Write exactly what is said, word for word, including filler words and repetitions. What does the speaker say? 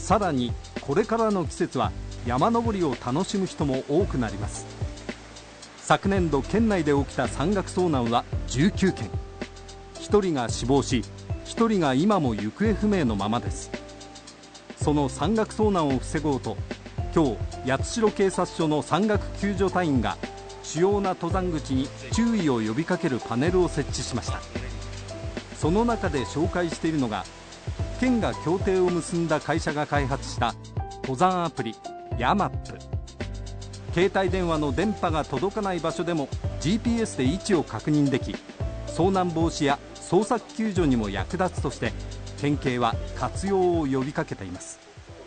さらにこれからの季節は山登りを楽しむ人も多くなります。昨年度県内で起きた山岳遭難はじゅうきゅうけん、ひとりが死亡しひとりが今も行方不明のままです。その山岳遭難を防ごうと今日八代警察署の山岳救助隊員が主要な登山口に注意を呼びかけるパネルを設置しました。その中で紹介しているのが県が協定を結んだ会社が開発した登山アプリヤマップ。携帯電話の電波が届かない場所でも ジーピーエス で位置を確認でき、遭難防止や捜索救助にも役立つとして県警は活用を呼びかけています。